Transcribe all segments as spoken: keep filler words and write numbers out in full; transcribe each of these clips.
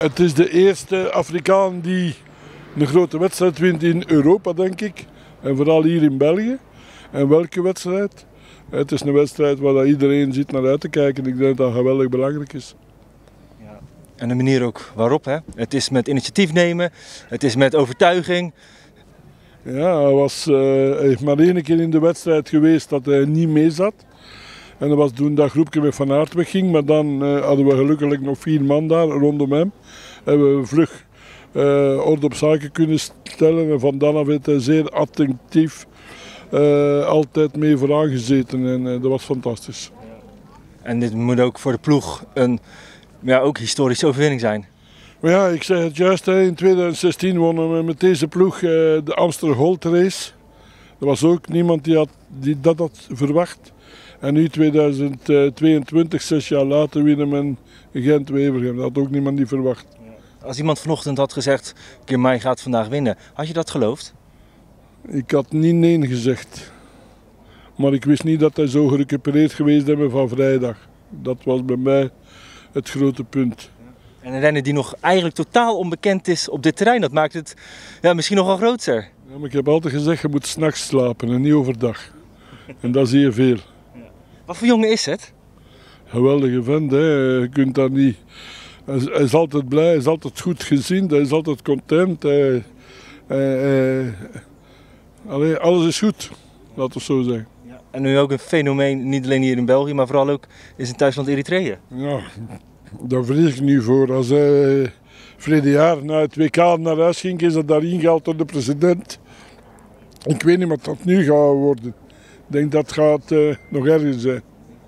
Het is de eerste Afrikaan die een grote wedstrijd wint in Europa, denk ik. En vooral hier in België. En welke wedstrijd? Het is een wedstrijd waar iedereen zit naar uit te kijken. Ik denk dat dat geweldig belangrijk is. Ja. En de manier ook waarop, hè? Het is met initiatief nemen, het is met overtuiging. Ja, hij, was, uh, hij heeft maar één keer in de wedstrijd geweest dat hij niet mee zat. En dat was toen dat groepje met Van Aert wegging. Maar dan uh, hadden we gelukkig nog vier man daar rondom hem. Hebben we vlug uh, orde op zaken kunnen stellen. En van dan af heeft hij zeer attentief uh, altijd mee vooraan gezeten. En uh, dat was fantastisch. En dit moet ook voor de ploeg een ja, ook historische overwinning zijn. Maar ja, ik zeg het juist, hè, in tweeduizend zestien wonnen we met deze ploeg uh, de Amsterdam Gold Race. Er was ook niemand die, had, die dat had verwacht. En nu tweeduizend tweeëntwintig, zes jaar later, winnen men Gent-Wevelgem. Dat had ook niemand die verwacht. Als iemand vanochtend had gezegd, Girmay gaat vandaag winnen, had je dat geloofd? Ik had niet nee gezegd. Maar ik wist niet dat hij zo gerecupereerd geweest hebben van vrijdag. Dat was bij mij het grote punt. En een renner die nog eigenlijk totaal onbekend is op dit terrein, dat maakt het ja, misschien nogal groter. Ja, maar ik heb altijd gezegd, je moet 's nachts slapen en niet overdag. En dat zie je veel. Wat voor jongen is het? Geweldige vent, hè. Je kunt dat niet... Hij is, hij is altijd blij, hij is altijd goed gezien, hij is altijd content. Hij, hij, hij... Allee, alles is goed, laten we zo zeggen. Ja. En nu ook een fenomeen, niet alleen hier in België, maar vooral ook in zijn thuisland Eritrea. Ja, daar vrees ik nu voor. Als hij verleden jaar na het W K naar huis ging, is dat daar ingehaald door de president. Ik weet niet wat dat nu gaat worden. Ik denk dat het gaat uh, nog erger zijn.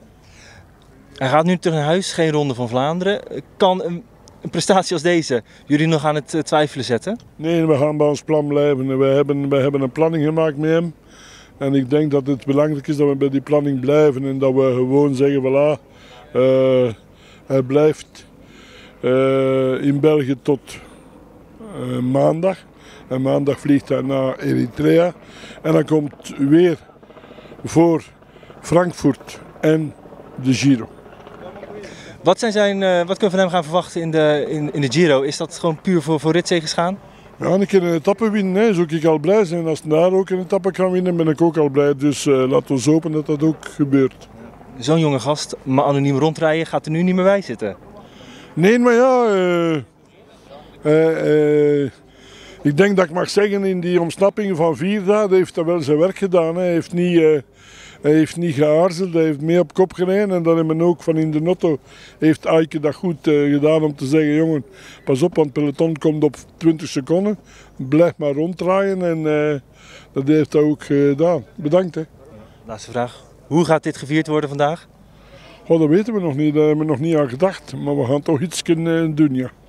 Hij gaat nu terug naar huis, geen Ronde van Vlaanderen. Kan een, een prestatie als deze jullie nog aan het uh, twijfelen zetten? Nee, we gaan bij ons plan blijven. We hebben, we hebben een planning gemaakt met hem. En ik denk dat het belangrijk is dat we bij die planning blijven. En dat we gewoon zeggen, voilà, uh, hij blijft uh, in België tot uh, maandag. En maandag vliegt hij naar Eritrea. En dan komt weer voor Frankfurt en de Giro. Wat, zijn zijn, uh, wat kunnen we van hem gaan verwachten in de, in, in de Giro? Is dat gewoon puur voor, voor ritzeges gaan? Ja, een keer een etappe winnen, hè, zou ik al blij zijn. Als hij daar ook een etappe kan winnen, ben ik ook al blij. Dus uh, laten we hopen dat dat ook gebeurt. Zo'n jonge gast, maar anoniem rondrijden, gaat er nu niet meer bij zitten? Nee, maar ja... Uh, uh, uh, ik denk dat ik mag zeggen, in die omsnapping van vier dagen heeft hij wel zijn werk gedaan. Hè. Hij heeft niet... Uh, Hij heeft niet geaarzeld, hij heeft mee op kop gereden en dan hebben we ook van in de notto heeft Aike dat goed uh, gedaan om te zeggen, jongen, pas op, want het peloton komt op twintig seconden, blijf maar ronddraaien en uh, dat heeft hij ook gedaan. Bedankt. Hè. Laatste vraag, hoe gaat dit gevierd worden vandaag? Oh, dat weten we nog niet, daar hebben we nog niet aan gedacht, maar we gaan toch iets kunnen doen, ja.